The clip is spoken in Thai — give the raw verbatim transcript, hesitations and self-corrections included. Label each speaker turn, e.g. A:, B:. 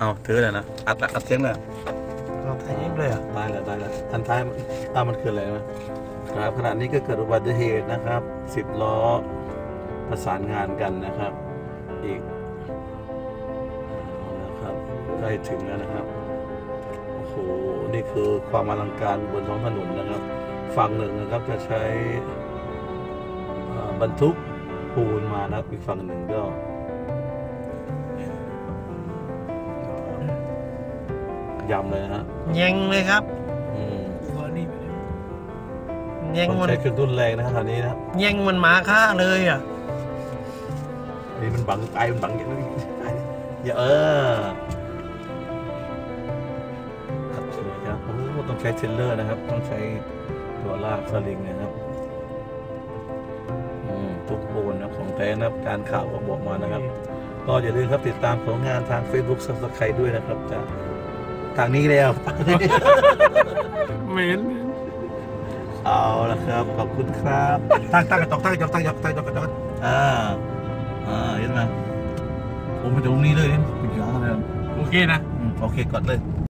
A: เอาถือเลยนะอัดอัดเสียงเลย
B: เราถ่ายยิ้มเลยอ่ะตายแล้วตายแล้วอันท้ายตามมันคืออะไรนะครับขณะนี้ก็เกิดอุบัติเหตุนะครับสิบล้อประสานงานกันนะครับ อีกนะครับใกล้ถึงแล้วนะครับโอ้โหนี่คือความอลังการบนท้องถนนนะครับฝั่งหนึ่งนะครับจะใช้บรรทุกปูนมานะครับอีกฝั่งหนึ่งก็ยำเลยนะฮะ
C: แยงเลยครับ
B: อืม
C: แยง
B: ต้อง
C: มัน
B: ใช้เครื่องรุนแรงนะครับตอนนี้นะครับ
C: แยงมันหมาฆ่าเลยอ่ะ
B: นี่มันบังไอมันบังอย่างนี้อย่าเออครับสวยครับโอ้ต้องใช้เทรลเลอร์นะครับ ต้องใช้ตัวลากสลิงนะครับอืมทุกโบนนะของแท้นะครับการข่าวก็บอกมานะครับ ก็อย่าลืมครับติดตามผลงานทาง Facebook Subscribe ด้วยนะครับจะทางนี้แล้ว
C: เหม็น
B: เอาละครับขอบคุณครับตั้งตั้งกระจกตั้งกระจกตั้งกระจกตั้งกระจกอ่าอ่าเห็นไหมผมไปตรงนี้เลยนี่คุณยาวเลย
C: โอเคนะ
B: โอเคกดเลย